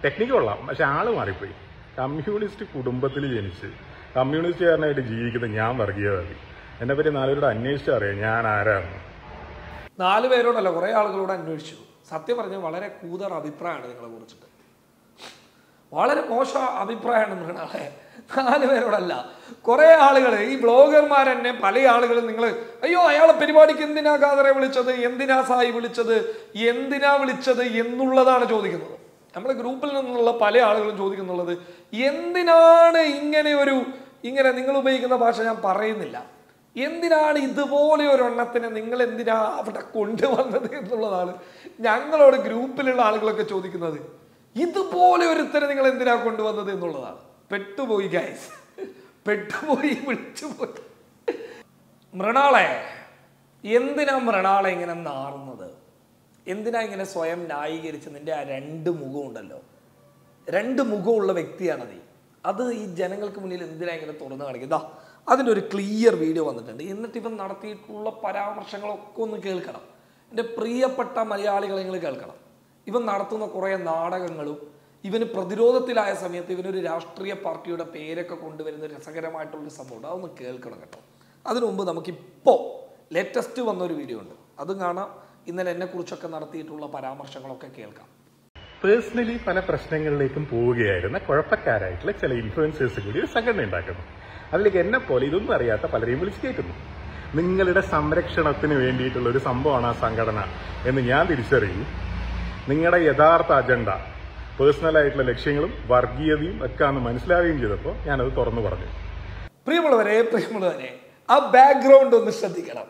Technique കൊള്ളാം, പക്ഷെ ആള് മാറിപ്പോയി. കമ്മ്യൂണിസ്റ്റ് കുടുംബത്തിൽ ജനിച്ച് കമ്മ്യൂണിസ്റ്റുകാരനായിട്ട് ജീവിക്കുന്ന ഞാൻ വർഗീയവാദി. എന്നെ പറ്റി 4 പേരോട് അന്വേഷിച്ചറിയാം ഞാൻ ആരാണ്. 4 പേരോടല്ല, കുറെ ആളുകളോട് അന്വേഷിച്ചു. സത്യം പറഞ്ഞാൽ വളരെ കൂതർ അഭിപ്രായമാണ് നിങ്ങളെ കുറിച്ചിട്ട്. വളരെ മോശം അഭിപ്രായമാണ് മൃണാളെ. 4 പേരോടല്ല, കുറെ ആളുകൾ, ഈ ബ്ലോഗർമാർ തന്നെ പല ആളുകളും നിങ്ങൾ അയ്യോ അയാളെ പരിപാടിക്ക് എന്തിനാ ഖാദറെ വിളിച്ചത്, എന്തിനാ സായി വിളിച്ചത്, എന്തിനാ വിളിച്ചത് എന്നുള്ളതാണ് ചോദിക്കുന്നത്. നമ്മുടെ ഗ്രൂപ്പിൽ നിന്നുള്ള പല ആളുകളും ചോദിക്കുന്നുള്ളത് എന്തിനാണ് ഇങ്ങനെ നിങ്ങൾ ഉപയോഗിക്കുന്ന ഭാഷ ഞാൻ പറയുന്നില്ല, എന്തിനാണ് ഇതുപോലെ ഒരു എണ്ണത്തിനെ നിങ്ങൾ എന്തിനാ അവിടെ കൊണ്ടുവന്നത് എന്നുള്ളതാണ് ഞങ്ങളോട് ഗ്രൂപ്പിലുള്ള ആളുകളൊക്കെ ചോദിക്കുന്നത്. ഇതുപോലെ ഒരുത്തരെ നിങ്ങൾ എന്തിനാ കൊണ്ടുവന്നത് എന്നുള്ളതാണ്. പെട്ടുപോയി ഗൈസ്, പെട്ടുപോയി, വിളിച്ചുപോയി. മൃണാളെ, എന്തിനാ മൃണാളെ ഇങ്ങനെ നാറുന്നത്? എന്തിനാ ഇങ്ങനെ സ്വയം ന്യായീകരിച്ച് നിന്റെ ആ 2 മുഖം ഉണ്ടല്ലോ, 2 മുഖമുള്ള വ്യക്തിയാണ് നീ. അത് ഈ ജനങ്ങൾക്ക് മുന്നിൽ എന്തിനാ ഇങ്ങനെ തുറന്നു കാണിക്കുക? അതിൻ്റെ ഒരു ക്ലിയർ വീഡിയോ വന്നിട്ടുണ്ട്. എന്നിട്ട് ഇവൻ നടത്തിയിട്ടുള്ള പരാമർശങ്ങളൊക്കെ ഒന്ന് കേൾക്കണം. എൻ്റെ പ്രിയപ്പെട്ട മലയാളികളെ നിങ്ങൾ കേൾക്കണം. ഇവൻ നടത്തുന്ന കുറേ നാടകങ്ങളും ഇവന് പ്രതിരോധത്തിലായ സമയത്ത് ഇവനൊരു രാഷ്ട്രീയ പാർട്ടിയുടെ പേരൊക്കെ കൊണ്ടുവരുന്ന രസകരമായിട്ടുള്ളൊരു സംഭവം, അതൊന്ന് കേൾക്കണം കേട്ടോ. അതിനു മുമ്പ് നമുക്കിപ്പോൾ ലേറ്റസ്റ്റ് വന്നൊരു വീഡിയോ ഉണ്ട്, അതും കാണാം. ഇന്നലെ എന്നെക്കുറിച്ചൊക്കെ നടത്തിയിട്ടുള്ള പരാമർശങ്ങളൊക്കെ കേൾക്കാം. പേഴ്സണലി പല പ്രശ്നങ്ങളിലേക്കും പോവുകയായിരുന്ന കുഴപ്പക്കാരായിട്ടുള്ള ചില ഇൻഫ്ലുവൻസേഴ്സ് കൂടി ഒരു സംഘടന ഉണ്ടാക്കുന്നു. അതിലേക്ക് എന്നെ പോലെ ഇതൊന്നും അറിയാത്ത പലരെയും വിളിച്ചു കയറ്റുന്നു. നിങ്ങളുടെ സംരക്ഷണത്തിന് വേണ്ടിയിട്ടുള്ള ഒരു സംഭവമാണ് ആ സംഘടന എന്ന് ഞാൻ തിരിച്ചറിയും. നിങ്ങളുടെ യഥാർത്ഥ അജണ്ട പേഴ്സണലായിട്ടുള്ള ലക്ഷ്യങ്ങളും വർഗീയതയും ഒക്കെ ആണെന്ന് മനസ്സിലാവുകയും ചെയ്തപ്പോൾ ഞാനത് തുറന്നു പറഞ്ഞു. പ്രിയമുള്ളവരെ, ആ ബാക്ക്ഗ്രൗണ്ട് ഒന്ന് ശ്രദ്ധിക്കണം.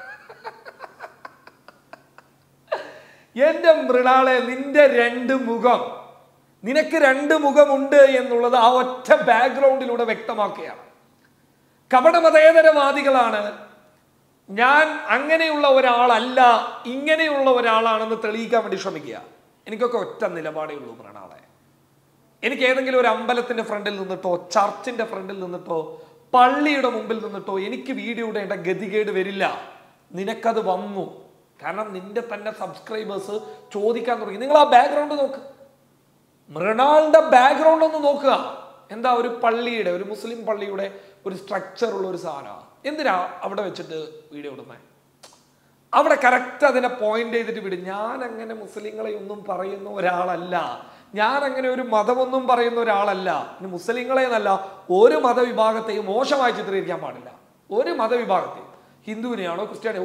എന്റെ മൃണാളെ, നിന്റെ 2 മുഖം, നിനക്ക് 2 മുഖമുണ്ട് എന്നുള്ളത് ആ ഒറ്റ ബാക്ക്ഗ്രൗണ്ടിലൂടെ വ്യക്തമാക്കുകയാണ്. കപടമതേതരവാദികളാണ്, ഞാൻ അങ്ങനെയുള്ള ഒരാളല്ല, ഇങ്ങനെയുള്ള ഒരാളാണെന്ന് തെളിയിക്കാൻ വേണ്ടി ശ്രമിക്കുക. എനിക്കൊക്കെ ഒറ്റ നിലപാടേ ഉള്ളൂ മൃണാളെ. എനിക്ക് ഏതെങ്കിലും ഒരു അമ്പലത്തിന്റെ ഫ്രണ്ടിൽ നിന്നിട്ടോ, ചർച്ചിന്റെ ഫ്രണ്ടിൽ നിന്നിട്ടോ, പള്ളിയുടെ മുമ്പിൽ നിന്നിട്ടോ എനിക്ക് വീഡിയോ ഇടേണ്ട ഗതികേട് വരില്ല. നിനക്കത് വന്നു. കാരണം നിന്റെ തന്നെ സബ്സ്ക്രൈബേഴ്സ് ചോദിക്കാൻ തുടങ്ങി. നിങ്ങൾ ആ ബാക്ക്ഗ്രൗണ്ട് നോക്ക്, മൃണാളിന്റെ ബാക്ക്ഗ്രൗണ്ട് ഒന്ന് നോക്കുക. എന്താ, ഒരു പള്ളിയുടെ, ഒരു മുസ്ലിം പള്ളിയുടെ ഒരു സ്ട്രക്ചർ ഉള്ള ഒരു സാധനമാണ്. എന്തിനാ അവിടെ വെച്ചിട്ട് വീഡിയോ ഇടുന്നേ? അവിടെ കറക്റ്റ് അതിനെ പോയിന്റ് ചെയ്തിട്ട് വിടും. ഞാൻ അങ്ങനെ മുസ്ലിങ്ങളെ ഒന്നും പറയുന്ന ഒരാളല്ല, ഞാൻ അങ്ങനെ ഒരു മതമൊന്നും പറയുന്ന ഒരാളല്ല. ഇനി മുസ്ലിങ്ങളെ എന്നല്ല, ഒരു മതവിഭാഗത്തെയും മോശമായി ചിത്രീകരിക്കാൻ പാടില്ല. ഒരു മതവിഭാഗത്തെയും, ഹിന്ദുവിനെയാണോ ക്രിസ്ത്യാനിയോ,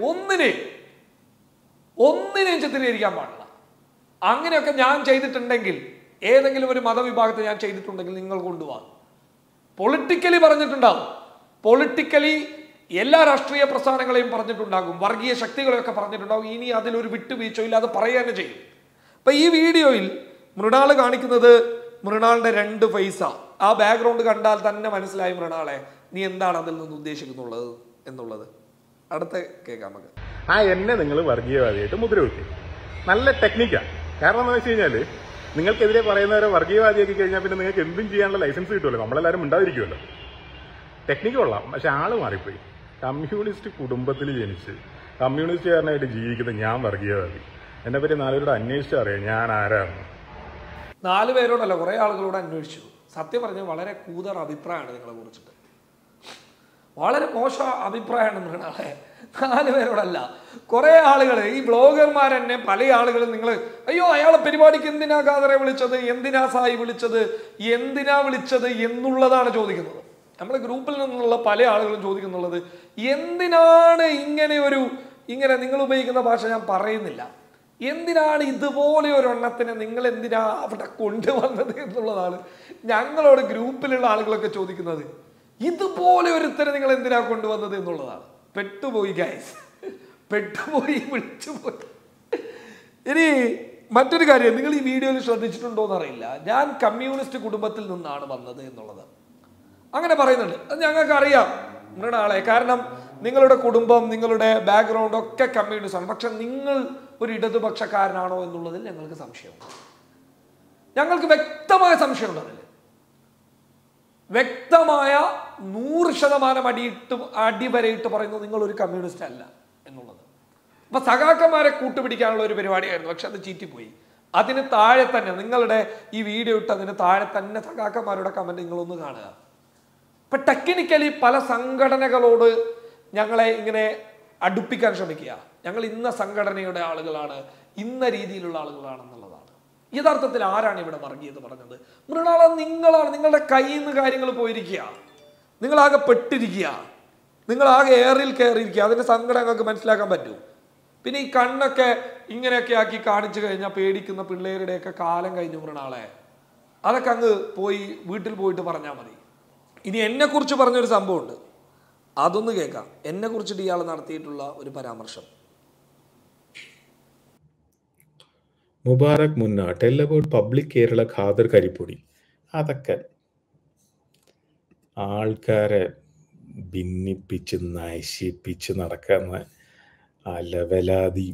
ഒന്നിനെയും ചിത്രീകരിക്കാൻ പാടില്ല. അങ്ങനെയൊക്കെ ഞാൻ ചെയ്തിട്ടുണ്ടെങ്കിൽ, ഏതെങ്കിലും ഒരു മതവിഭാഗത്തെ ഞാൻ ചെയ്തിട്ടുണ്ടെങ്കിൽ നിങ്ങൾ കൊണ്ടുപോകാം. പൊളിറ്റിക്കലി പറഞ്ഞിട്ടുണ്ടാകും, പൊളിറ്റിക്കലി എല്ലാ രാഷ്ട്രീയ പ്രസ്ഥാനങ്ങളെയും പറഞ്ഞിട്ടുണ്ടാകും, വർഗീയ ശക്തികളെയൊക്കെ പറഞ്ഞിട്ടുണ്ടാകും. ഇനി അതിലൊരു വിട്ടുവീഴ്ചയില്ല, അത് പറയുക തന്നെ ചെയ്യും. അപ്പൊ ഈ വീഡിയോയിൽ മൃണാൾ കാണിക്കുന്നത് മൃണാളിന്റെ 2 ഫേസാ. ആ ബാക്ക്ഗ്രൗണ്ട് കണ്ടാൽ തന്നെ മനസ്സിലായി മൃണാളെ നീ എന്താണ് അതിൽ നിന്ന് ഉദ്ദേശിക്കുന്നുള്ളത് എന്നുള്ളത്. അടുത്ത കേൾക്കാം നമുക്ക്. എന്നെ നിങ്ങൾ വർഗീയവാദിയായിട്ട് മുദ്ര വെക്കും. നല്ല ടെക്നിക്കാണ്. കാരണം എന്താ വെച്ച് കഴിഞ്ഞാൽ, നിങ്ങൾക്കെതിരെ പറയുന്നവരെ വർഗീയവാദിയാക്കി കഴിഞ്ഞാൽ പിന്നെ നിങ്ങൾക്ക് എന്തും ചെയ്യാനുള്ള ലൈസൻസ് കിട്ടുമല്ലോ, നമ്മളെല്ലാവരും ഉണ്ടായിരിക്കുമല്ലോ. ടെക്നിക്ക് കൊള്ളാം, പക്ഷെ ആള് മാറിപ്പോയി. കമ്മ്യൂണിസ്റ്റ് കുടുംബത്തിൽ ജനിച്ച് കമ്മ്യൂണിസ്റ്റുകാരനായിട്ട് ജീവിക്കുന്ന ഞാൻ വർഗീയവാദി. എന്നെ പറ്റി 4 പേരോട് അന്വേഷിച്ചറിയാം ഞാൻ ആരാണ്. 4 പേരോടല്ല, കുറെ ആളുകളോട് അന്വേഷിച്ചു. സത്യം പറഞ്ഞാൽ വളരെ കൂതർ അഭിപ്രായമാണ് നിങ്ങളെ കുറിച്ചിട്ട്. വളരെ മോശം അഭിപ്രായമാണ് മൃണാളെ. 4 പേരോടല്ല, കുറെ ആളുകൾ, ഈ ബ്ലോഗർമാർ തന്നെ പല ആളുകളും നിങ്ങൾ അയ്യോ അയാളെ പരിപാടിക്ക് എന്തിനാ ഖാദറെ വിളിച്ചത്, എന്തിനാ സായി വിളിച്ചത്, എന്തിനാ വിളിച്ചത് എന്നുള്ളതാണ് ചോദിക്കുന്നത്. നമ്മുടെ ഗ്രൂപ്പിൽ നിന്നുള്ള പല ആളുകളും ചോദിക്കുന്നുള്ളത് എന്തിനാണ് ഇങ്ങനെ നിങ്ങൾ ഉപയോഗിക്കുന്ന ഭാഷ ഞാൻ പറയുന്നില്ല, എന്തിനാണ് ഇതുപോലെ ഒരു എണ്ണത്തിനെ നിങ്ങൾ എന്തിനാ അവിടെ കൊണ്ടുവന്നത് എന്നുള്ളതാണ് ഞങ്ങളോട് ഗ്രൂപ്പിലുള്ള ആളുകളൊക്കെ ചോദിക്കുന്നത്. ഇതുപോലെ ഒരുത്തരെ നിങ്ങൾ എന്തിനാ കൊണ്ടുവന്നത് എന്നുള്ളതാണ്. പെട്ടുപോയി ഗൈസ്, പെട്ടുപോയി, വിളിച്ചുപോയി. ഇനി മറ്റൊരു കാര്യം, നിങ്ങൾ ഈ വീഡിയോയിൽ ശ്രദ്ധിച്ചിട്ടുണ്ടോ എന്നറിയില്ല, ഞാൻ കമ്മ്യൂണിസ്റ്റ് കുടുംബത്തിൽ നിന്നാണ് വന്നത് എന്നുള്ളത് അങ്ങനെ പറയുന്നുണ്ട്. അത് ഞങ്ങൾക്ക് അറിയാം മൃണാളെ, കാരണം നിങ്ങളുടെ കുടുംബം, നിങ്ങളുടെ ബാക്ക്ഗ്രൗണ്ട് ഒക്കെ കമ്മ്യൂണിസ്റ്റ് ആണ്. പക്ഷെ നിങ്ങൾ ഒരു ഇടതുപക്ഷക്കാരനാണോ എന്നുള്ളതിൽ ഞങ്ങൾക്ക് സംശയമുണ്ട്. ഞങ്ങൾക്ക് വ്യക്തമായ സംശയമുണ്ട്. അതിൽ വ്യക്തമായ 100% അടിവരയിട്ട് പറയുന്നത് നിങ്ങൾ ഒരു കമ്മ്യൂണിസ്റ്റ് അല്ല എന്നുള്ളത്. അപ്പൊ സഖാക്കന്മാരെ കൂട്ടുപിടിക്കാനുള്ള ഒരു പരിപാടിയായിരുന്നു, പക്ഷെ അത് ചീറ്റിപ്പോയി. അതിന് താഴെ തന്നെ നിങ്ങളുടെ ഈ വീഡിയോ ഇട്ട് അതിന് താഴെ തന്നെ സഖാക്കന്മാരുടെ കമന്റ് നിങ്ങളൊന്ന് കാണുക. ഇപ്പൊ ടെക്നിക്കലി പല സംഘടനകളോട് ഞങ്ങളെ ഇങ്ങനെ അടുപ്പിക്കാൻ ശ്രമിക്കുക. ഞങ്ങൾ ഇന്ന സംഘടനയുടെ ആളുകളാണ്, ഇന്ന രീതിയിലുള്ള ആളുകളാണെന്നുള്ളതാണ്. യഥാർത്ഥത്തിൽ ആരാണ് ഇവിടെ വർഗീയത പറഞ്ഞത്? മൃണാള നിങ്ങളാണ്. നിങ്ങളുടെ കയ്യിൽ നിന്ന് കാര്യങ്ങൾ പോയിരിക്കുക, നിങ്ങളാകെ പെട്ടിരിക്കുക, നിങ്ങളാകെ ഏറിൽ കയറിയിരിക്കുക. അതിന്റെ സങ്കടം ഞങ്ങൾക്ക് മനസ്സിലാക്കാൻ പറ്റൂ. പിന്നെ ഈ കണ്ണൊക്കെ ഇങ്ങനെയൊക്കെ ആക്കി കാണിച്ചു കഴിഞ്ഞാൽ പേടിക്കുന്ന പിള്ളേരുടെയൊക്കെ കാലം കഴിഞ്ഞു മൃണാളെ. അതൊക്കെ അങ്ങ് പോയി വീട്ടിൽ പോയിട്ട് പറഞ്ഞാൽ മതി. ഇനി എന്നെക്കുറിച്ച് പറഞ്ഞൊരു സംഭവമുണ്ട്, അതൊന്ന് കേൾക്കാം. എന്നെ കുറിച്ചിട്ട് ഇയാൾ നടത്തിയിട്ടുള്ള ഒരു പരാമർശം. Mubarak Munna tell about public Kerala Khader Karippodi. അതൊക്കെ ആൾക്കാരെ ഭിന്നിപ്പിച്ച് നശിപ്പിച്ച് നടക്കുന്ന അലവലാതി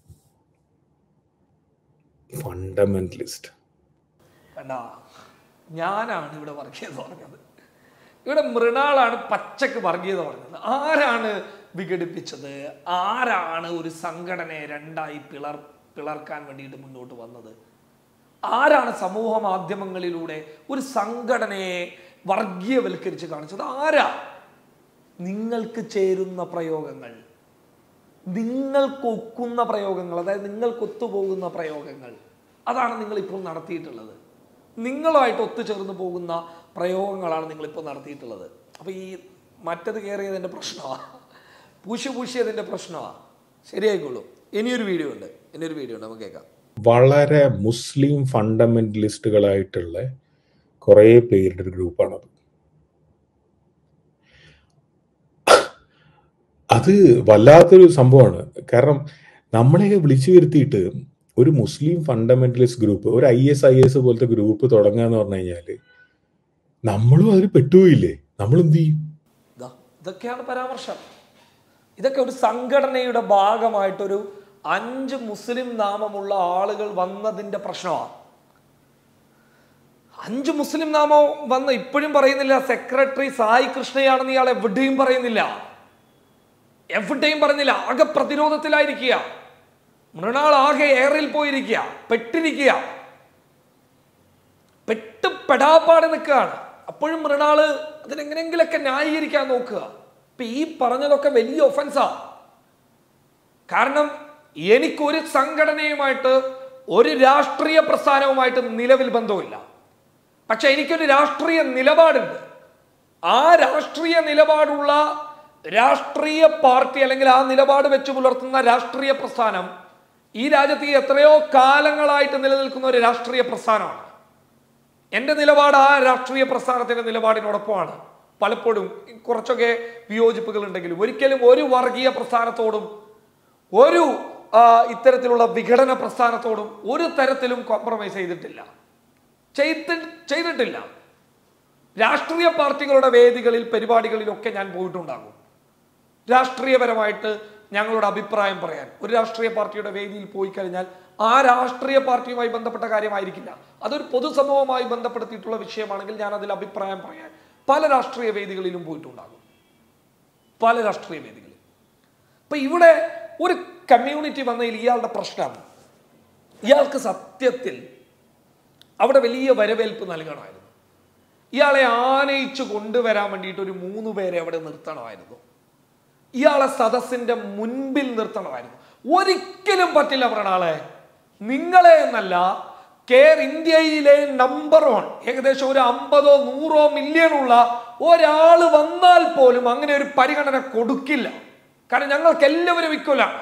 ഫണ്ടമെന്റലിസ്റ്റ്. കണ്ടാ, ഞാനാണ് ഇവിടെ വർഗീയത പറഞ്ഞത്. ഇവിടെ മൃണാളാണ് പച്ചക്ക് വർഗീയത പറഞ്ഞത്. ആരാണ് വിഘടിപ്പിച്ചത്? ആരാണ് ഒരു സംഘടനയെ രണ്ടായി പിളർക്കാൻ വേണ്ടിയിട്ട് മുന്നോട്ട് വന്നത്? ആരാണ് സമൂഹ മാധ്യമങ്ങളിലൂടെ ഒരു സംഘടനയെ വർഗീയവൽക്കരിച്ച് കാണിച്ചത്? ആരാ? നിങ്ങൾക്ക് ചേരുന്ന പ്രയോഗങ്ങൾ, നിങ്ങൾക്ക് ഒക്കുന്ന പ്രയോഗങ്ങൾ, അതായത് നിങ്ങൾക്ക് ഒത്തുപോകുന്ന പ്രയോഗങ്ങൾ, അതാണ് നിങ്ങളിപ്പോൾ നടത്തിയിട്ടുള്ളത്. നിങ്ങളുമായിട്ട് ഒത്തുചേർന്ന് പോകുന്ന പ്രയോഗങ്ങളാണ് നിങ്ങളിപ്പോൾ നടത്തിയിട്ടുള്ളത്. അപ്പോൾ ഈ മറ്റത് കയറിയതിൻ്റെ പ്രശ്നമാണ്, പൂശിയതിൻ്റെ പ്രശ്നമാണ്. ശരിയായിക്കോളൂ. ഇനിയൊരു വീഡിയോ ഉണ്ട് നമുക്ക് കേൾക്കാം. വളരെ മുസ്ലിം ഫണ്ടമെന്റലിസ്റ്റുകളായിട്ടുള്ള കുറേ പേരുടെ ഒരു ഗ്രൂപ്പാണത്. അത് വല്ലാത്തൊരു സംഭവമാണ്. കാരണം നമ്മളെയൊക്കെ വിളിച്ചു വരുത്തിയിട്ട് ഒരു മുസ്ലിം ഫണ്ടമെന്റലിസ്റ്റ് ഗ്രൂപ്പ്, ഒരു IS പോലത്തെ ഗ്രൂപ്പ് തുടങ്ങുക എന്ന് പറഞ്ഞു കഴിഞ്ഞാല് നമ്മളും അതിൽ പെട്ടുപോയില്ലേ? നമ്മൾ എന്ത് ചെയ്യും? ഇതൊക്കെയാണ് പരാമർശം. ഇതൊക്കെ ഒരു സംഘടനയുടെ ഭാഗമായിട്ടൊരു 5 മുസ്ലിം നാമമുള്ള ആളുകൾ വന്നതിന്റെ പ്രശ്നമാണ്. 5 മുസ്ലിം നാമം വന്ന് ഇപ്പോഴും പറയുന്നില്ല സെക്രട്ടറി സായി കൃഷ്ണയാണെന്ന് ഇയാൾ എവിടെയും പറയുന്നില്ല. ആകെ പ്രതിരോധത്തിലായിരിക്കുക. മൃണാൾ ആകെ ഏറിൽ പോയിരിക്കുക, പെട്ടിരിക്കുക, പെടാപ്പാടെ നിൽക്കുകയാണ്. അപ്പോഴും മൃണാള് അതിനെങ്ങനെങ്കിലൊക്കെ ന്യായീകരിക്കാൻ നോക്കുക. ഇപ്പൊ ഈ പറഞ്ഞതൊക്കെ വലിയ ഒഫൻസാ. കാരണം എനിക്കൊരു സംഘടനയുമായിട്ട്, ഒരു രാഷ്ട്രീയ പ്രസ്ഥാനവുമായിട്ട് നിലവിൽ ബന്ധമില്ല. പക്ഷെ എനിക്കൊരു രാഷ്ട്രീയ നിലപാടുണ്ട്. ആ രാഷ്ട്രീയ നിലപാടുള്ള രാഷ്ട്രീയ പാർട്ടി അല്ലെങ്കിൽ ആ നിലപാട് വെച്ച് പുലർത്തുന്ന രാഷ്ട്രീയ പ്രസ്ഥാനം ഈ രാജ്യത്ത് എത്രയോ കാലങ്ങളായിട്ട് നിലനിൽക്കുന്ന ഒരു രാഷ്ട്രീയ പ്രസ്ഥാനമാണ്. എൻ്റെ നിലപാട് ആ രാഷ്ട്രീയ പ്രസ്ഥാനത്തിന്റെ നിലപാടിനോടൊപ്പമാണ്. പലപ്പോഴും കുറച്ചൊക്കെ വിയോജിപ്പുകൾ ഉണ്ടെങ്കിലും ഒരിക്കലും ഒരു വർഗീയ പ്രസ്ഥാനത്തോടും ഒരു ഇത്തരത്തിലുള്ള വിഘടന പ്രസ്ഥാനത്തോടും ഒരു തരത്തിലും കോംപ്രമൈസ് ചെയ്തിട്ടില്ല. രാഷ്ട്രീയ പാർട്ടികളുടെ വേദികളിൽ, പരിപാടികളിലൊക്കെ ഞാൻ പോയിട്ടുണ്ടാകും. രാഷ്ട്രീയപരമായിട്ട് ഞങ്ങളുടെ അഭിപ്രായം പറയാൻ ഒരു രാഷ്ട്രീയ പാർട്ടിയുടെ വേദിയിൽ പോയി കഴിഞ്ഞാൽ ആ രാഷ്ട്രീയ പാർട്ടിയുമായി ബന്ധപ്പെട്ട കാര്യമായിരിക്കില്ല, അതൊരു പൊതുസമൂഹവുമായി ബന്ധപ്പെടുത്തിയിട്ടുള്ള വിഷയമാണെങ്കിൽ ഞാൻ അതിൽ അഭിപ്രായം പറയാൻ പല രാഷ്ട്രീയ വേദികളിലും പോയിട്ടുണ്ടാകും. പല രാഷ്ട്രീയ വേദികളിൽ. അപ്പൊ ഇവിടെ ഒരു കമ്മ്യൂണിറ്റി വന്നതിൽ ഇയാളുടെ പ്രശ്നം, ഇയാൾക്ക് സത്യത്തിൽ അവിടെ വലിയ വരവേൽപ്പ് നൽകണമായിരുന്നു. ഇയാളെ ആനയിച്ചു കൊണ്ടുവരാൻ വേണ്ടിയിട്ട് ഒരു 3 പേരെ അവിടെ നിർത്തണമായിരുന്നു. ഇയാളെ സദസ്സിന്റെ മുൻപിൽ നിർത്തണമായിരുന്നു. ഒരിക്കലും പറ്റില്ല മൃണാളെ. നിങ്ങളെ എന്നല്ല, ഇന്ത്യയിലെ നമ്പർ 1 ഏകദേശം ഒരു 50 100 മില്യൺ ഉള്ള ഒരാൾ വന്നാൽ പോലും അങ്ങനെ ഒരു പരിഗണന കൊടുക്കില്ല. കാരണം ഞങ്ങൾക്ക് എല്ലാവരും ഇക്വലാണ്.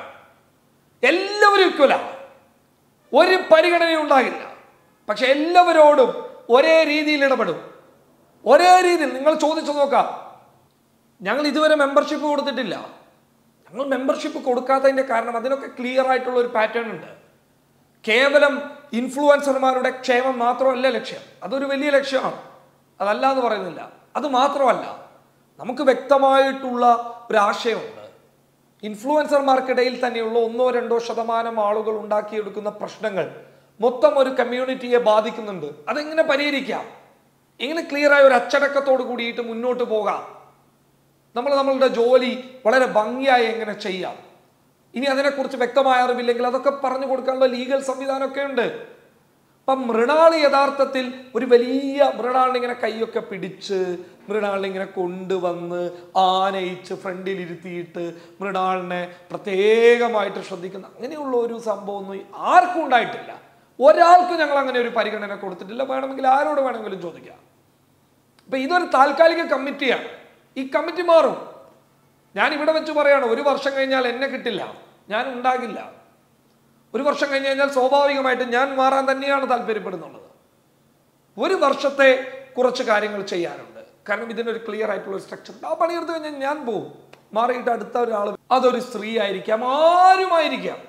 ഒരു പരിഗണനയും ഉണ്ടാകില്ല. പക്ഷെ എല്ലാവരോടും ഒരേ രീതിയിൽ ഇടപെടും. ഒരേ രീതിയിൽ നിങ്ങൾ ചോദിച്ചു നോക്കാം. ഞങ്ങൾ ഇതുവരെ മെമ്പർഷിപ്പ് കൊടുത്തിട്ടില്ല. ഞങ്ങൾ മെമ്പർഷിപ്പ് കൊടുക്കാത്തതിന്റെ കാരണം അതിനൊക്കെ ക്ലിയർ ആയിട്ടുള്ള ഒരു പാറ്റേൺ ഉണ്ട്. കേവലം ഇൻഫ്ലുവൻസർമാരുടെ ക്ഷേമം മാത്രമല്ല ലക്ഷ്യം, അതൊരു വലിയ ലക്ഷ്യമാണ്, അതല്ല എന്ന് പറയുന്നില്ല. അത് മാത്രമല്ല, നമുക്ക് വ്യക്തമായിട്ടുള്ള ഒരു ആശയമുണ്ട്. ഇൻഫ്ലുവൻസർമാർക്കിടയിൽ തന്നെയുള്ള 1-2% ആളുകൾ ഉണ്ടാക്കിയെടുക്കുന്ന പ്രശ്നങ്ങൾ മൊത്തം ഒരു കമ്മ്യൂണിറ്റിയെ ബാധിക്കുന്നുണ്ട്. അതെങ്ങനെ പരിഹരിക്കാം? എങ്ങനെ ക്ലിയറായ ഒരു അച്ചടക്കത്തോട് കൂടിയിട്ട് മുന്നോട്ട് പോകാം? നമ്മളുടെ ജോലി വളരെ ഭംഗിയായി എങ്ങനെ ചെയ്യാം? ഇനി അതിനെക്കുറിച്ച് വ്യക്തമായ അറിവില്ലെങ്കിൽ അതൊക്കെ പറഞ്ഞു കൊടുക്കാനുള്ള ലീഗൽ സംവിധാനമൊക്കെ ഉണ്ട്. അപ്പം മൃണാൾ യഥാർത്ഥത്തിൽ ഒരു വലിയ മൃണാളിനെ കൈയൊക്കെ പിടിച്ച് മൃണാളിനെ കൊണ്ടുവന്ന് ആനയിച്ച് ഫ്രണ്ടിലിരുത്തിയിട്ട് മൃണാളിനെ പ്രത്യേകമായിട്ട് ശ്രദ്ധിക്കുന്ന അങ്ങനെയുള്ള ഒരു സംഭവമൊന്നും ആർക്കും ഉണ്ടായിട്ടില്ല. ഒരാൾക്കും ഞങ്ങൾ അങ്ങനെ ഒരു പരിഗണന കൊടുത്തിട്ടില്ല. വേണമെങ്കിൽ ആരോട് വേണമെങ്കിലും ചോദിക്കാം. അപ്പൊ ഇതൊരു താൽക്കാലിക കമ്മിറ്റിയാണ്. ഈ കമ്മിറ്റി മാറും. ഞാൻ ഇവിടെ വെച്ച് പറയാണ്, 1 വർഷം കഴിഞ്ഞാൽ എന്നെ കിട്ടില്ല, ഞാൻ ഉണ്ടാകില്ല. 1 വർഷം കഴിഞ്ഞ് കഴിഞ്ഞാൽ സ്വാഭാവികമായിട്ട് ഞാൻ മാറാൻ തന്നെയാണ് താല്പര്യപ്പെടുന്നുള്ളത്. 1 വർഷത്തെ കുറച്ച് കാര്യങ്ങൾ ചെയ്യാനുണ്ട്. കാരണം ഇതിനൊരു ക്ലിയർ ആയിട്ടുള്ള സ്ട്രക്ചർ ഉണ്ട്. ആ പണിയെടുത്ത് കഴിഞ്ഞാൽ ഞാൻ പോകും. മാറിയിട്ട് അടുത്ത ഒരാൾ, അതൊരു സ്ത്രീ ആയിരിക്കാം, ആരുമായിരിക്കാം,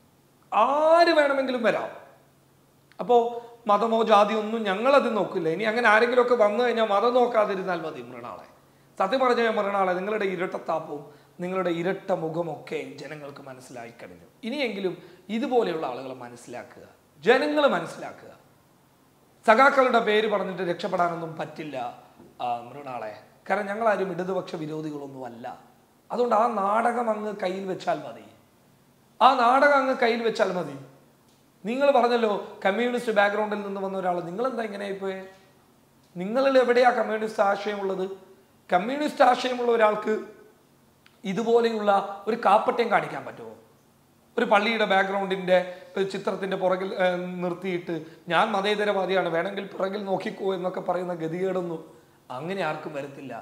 ആര് വേണമെങ്കിലും വരാം. അപ്പോൾ മതമോ ജാതിയോ ഒന്നും ഞങ്ങളത് നോക്കില്ല. ഇനി അങ്ങനെ ആരെങ്കിലുമൊക്കെ വന്നു കഴിഞ്ഞാൽ മതം നോക്കാതിരുന്നാൽ മതി. മൃണാളെ സത്യം പറഞ്ഞാൽ മൃണാളെ നിങ്ങളുടെ ഇരട്ടത്താപ്പും നിങ്ങളുടെ ഇരട്ട മുഖമൊക്കെ ജനങ്ങൾക്ക് മനസ്സിലായി കഴിഞ്ഞു. ഇനിയെങ്കിലും ഇതുപോലെയുള്ള ആളുകളെ മനസ്സിലാക്കുക, ജനങ്ങൾ മനസ്സിലാക്കുക. സഖാക്കളുടെ പേര് പറഞ്ഞിട്ട് രക്ഷപ്പെടാനൊന്നും പറ്റില്ല മൃണാളെ. കാരണം ഞങ്ങളാരും ഇടതുപക്ഷ വിരോധികളൊന്നും അല്ല. അതുകൊണ്ട് ആ നാടകം അങ്ങ് കയ്യിൽ വെച്ചാൽ മതി. ആ നാടകം അങ്ങ് കയ്യിൽ വെച്ചാൽ മതി. നിങ്ങൾ പറഞ്ഞല്ലോ കമ്മ്യൂണിസ്റ്റ് ബാക്ക്ഗ്രൗണ്ടിൽ നിന്ന് വന്ന ഒരാൾ, നിങ്ങളെന്താ ഇങ്ങനെയായിപ്പോയെ? നിങ്ങളിൽ എവിടെയാ കമ്മ്യൂണിസ്റ്റ് ആശയമുള്ളത്? കമ്മ്യൂണിസ്റ്റ് ആശയമുള്ള ഒരാൾക്ക് ഇതുപോലെയുള്ള ഒരു കാപ്പട്യം കാണിക്കാൻ പറ്റുമോ? ഒരു പള്ളിയുടെ ബാക്ക്ഗ്രൗണ്ടിൻ്റെ ചിത്രത്തിൻ്റെ പുറകിൽ നിർത്തിയിട്ട് ഞാൻ മതേതരവാദിയാണ്, വേണമെങ്കിൽ പുറകിൽ നോക്കിക്കോ എന്നൊക്കെ പറയുന്ന ഗതികേടൊന്നും അങ്ങനെ ആർക്കും വരത്തില്ല.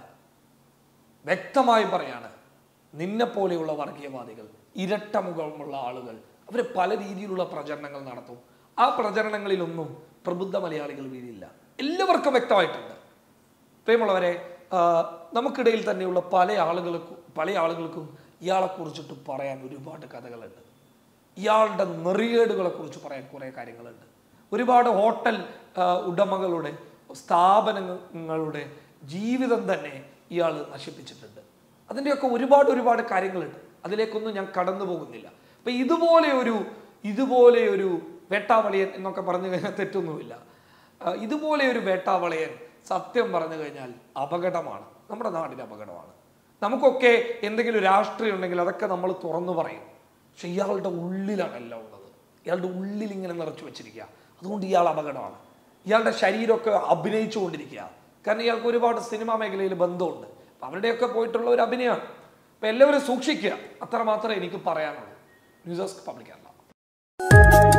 വ്യക്തമായി പറയാണ്, നിന്നെപ്പോലെയുള്ള വർഗീയവാദികൾ, ഇരട്ട മുഖമുള്ള ആളുകൾ, അവർ പല രീതിയിലുള്ള പ്രചരണങ്ങൾ നടത്തും. ആ പ്രചരണങ്ങളിലൊന്നും പ്രബുദ്ധ മലയാളികൾ വീഴില്ല. എല്ലാവർക്കും വ്യക്തമായിട്ടുണ്ട്. പ്രിയമുള്ളവരെ, നമുക്കിടയിൽ തന്നെയുള്ള പല ആളുകൾക്കും ഇയാളെ കുറിച്ചിട്ട് പറയാൻ ഒരുപാട് കഥകളുണ്ട്. ഇയാളുടെ നെറിയേടുകളെ കുറിച്ച് പറയാൻ കുറേ കാര്യങ്ങളുണ്ട്. ഒരുപാട് ഹോട്ടൽ ഉടമകളുടെ, സ്ഥാപനങ്ങളുടെ ജീവിതം തന്നെ ഇയാൾ നശിപ്പിച്ചിട്ടുണ്ട്. അതിൻ്റെയൊക്കെ ഒരുപാട് കാര്യങ്ങളുണ്ട്. അതിലേക്കൊന്നും ഞാൻ കടന്നു പോകുന്നില്ല. അപ്പം ഇതുപോലെയൊരു വേട്ടാവളിയൻ എന്നൊക്കെ പറഞ്ഞു കഴിഞ്ഞാൽ തെറ്റൊന്നുമില്ല. ഇതുപോലെയൊരു വേട്ടാവളിയൻ സത്യം പറഞ്ഞു കഴിഞ്ഞാൽ അപകടമാണ്, നമ്മുടെ നാടിന് അപകടമാണ്. നമുക്കൊക്കെ എന്തെങ്കിലും രാഷ്ട്രീയം ഉണ്ടെങ്കിൽ അതൊക്കെ നമ്മൾ തുറന്നു പറയും. പക്ഷെ ഇയാളുടെ ഉള്ളിലാണ് എല്ലാം ഉള്ളത്. ഇയാളുടെ ഉള്ളിൽ ഇങ്ങനെ നിറച്ചു വെച്ചിരിക്കുക. അതുകൊണ്ട് ഇയാൾ അപകടമാണ്. ഇയാളുടെ ശരീരമൊക്കെ അഭിനയിച്ചു കൊണ്ടിരിക്കുക. കാരണം ഇയാൾക്ക് ഒരുപാട് സിനിമാ മേഖലയിൽ ബന്ധമുണ്ട്. അപ്പം അവരുടെയൊക്കെ പോയിട്ടുള്ള ഒരു അഭിനയമാണ്. അപ്പം എല്ലാവരും സൂക്ഷിക്കുക. അത്രമാത്രമേ എനിക്ക് പറയാനുള്ളൂ. News desk public Kerala.